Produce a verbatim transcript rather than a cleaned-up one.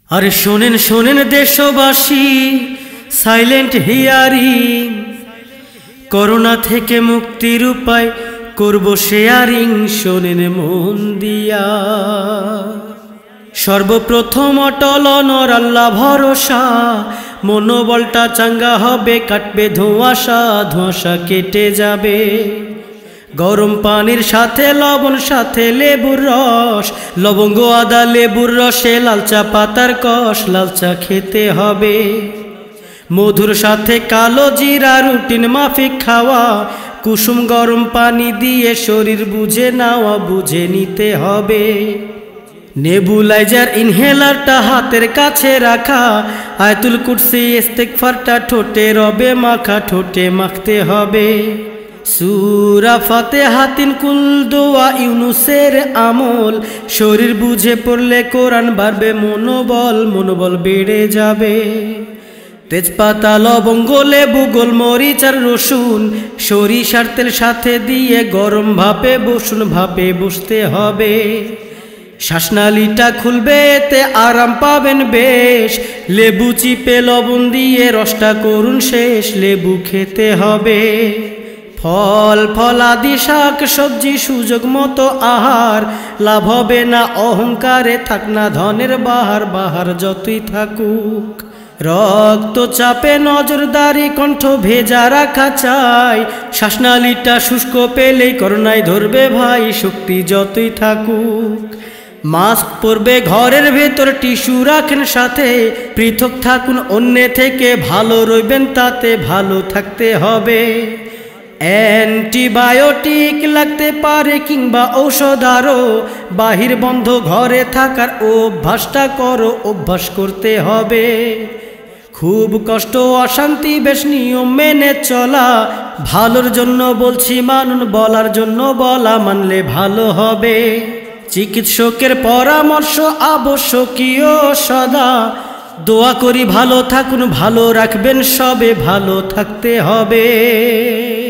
আরে শোনেন শোনেন দেশবাসী, সাইলেন্ট হিয়ারিং, করোনা থেকে মুক্তির উপায় করব শেয়ারিং। শোনেন মন দিয়া, সর্বপ্রথম অটল নর আল্লাহ ভরসা, মনোবলটা চাঙ্গা হবে, কাটবে ধোঁয়াশা, ধোঁয়াশা কেটে যাবে। গরম পানির সাথে লবণ, সাথে লেবুর রস, লবঙ্গ আদা লেবুর রসে লাল চা পাতার কষ, লাল চা খেতে হবে। মধুর সাথে কালো জিরা রুটিন মাফিক খাওয়া, কুসুম গরম পানি দিয়ে শরীর বুঝে নেওয়া, বুঝে নিতে হবে। নেবুলাইজার ইনহেলারটা হাতের কাছে রাখা, আয়াতুল কুরসি ইস্তেগফারটা ঠোঁটে রবে মাখা, ঠোঁটে মাখতে হবে। সূরা ফাতিহা তিন কুল দোয়া ইউনুসের আমল, শরীর বুঝে পড়লে কোরআন বাড়বে মনোবল, মনোবল বেড়ে যাবে। তেজপাতা লবঙ্গ লেবু গোলমরিচ আর রসুন, সরিষার তেল সাথে দিয়ে গরম ভাপে বসুন, ভাপে বসতে হবে। শ্বাসনালীটা খুলবে, এতে আরাম পাবেন বেশ। লেবু চিপে লবণ দিয়ে রসটা করুন শেষ, লেবু খেতে হবে। ফল ফলাদি শাক সবজি সুযোগ মতো আহার, লাভ হবে না অহংকারে, থাক না ধনের বাহার, বাহার যতই থাকুক। রক্তচাপে নজরদারি, কণ্ঠ ভেজা রাখা চাই, শ্বাসনালীটা শুষ্ক পেলেই করোনায় ধরবে ভাই, শক্তি যতই থাকুক। মাস্ক পরবে ঘরের ভেতর, টিস্যু রাখেন সাথে, পৃথক থাকুন অন্য থেকে, ভালো রইবেন তাতে, ভালো থাকতে হবে। অ্যান্টিবায়োটিক লাগতে পারে কিংবা ঔষধ আরও, বাহির বন্ধ ঘরে থাকার অভ্যাসটা করো, অভ্যাস করতে হবে। খুব কষ্ট অশান্তি বেশ নিয়ম মেনে চলা, ভালোর জন্য বলছি মানুন, বলার জন্য বলা, মানলে ভালো হবে। চিকিৎসকের পরামর্শ আবশ্যকীয় সদা, দোয়া করি ভালো থাকুন, ভালো রাখবেন সবে, ভালো থাকতে হবে।